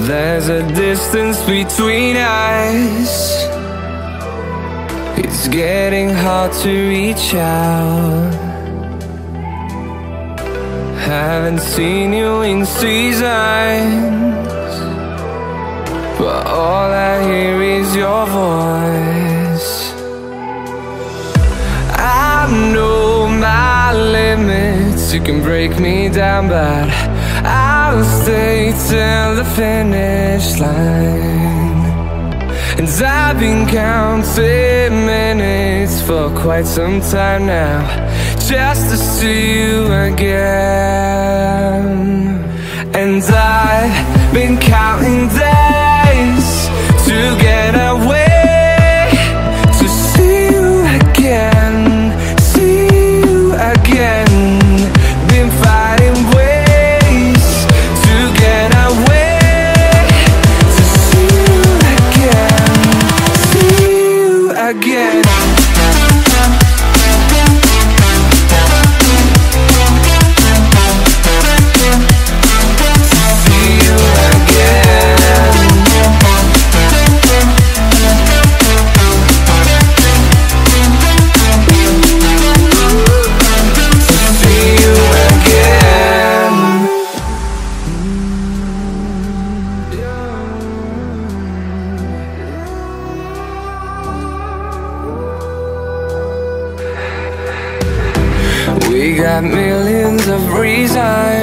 There's a distance between us. It's getting hard to reach out. Haven't seen you in seasons, but all I hear is your voice. I know my limits, you can break me down, but I'll stay till the finish line. And I've been counting minutes for quite some time now, just to see you again. And I've been counting days to get away, to see you again, see you again. Been fighting ways to get away, to see you again, see you again. We got millions of reasons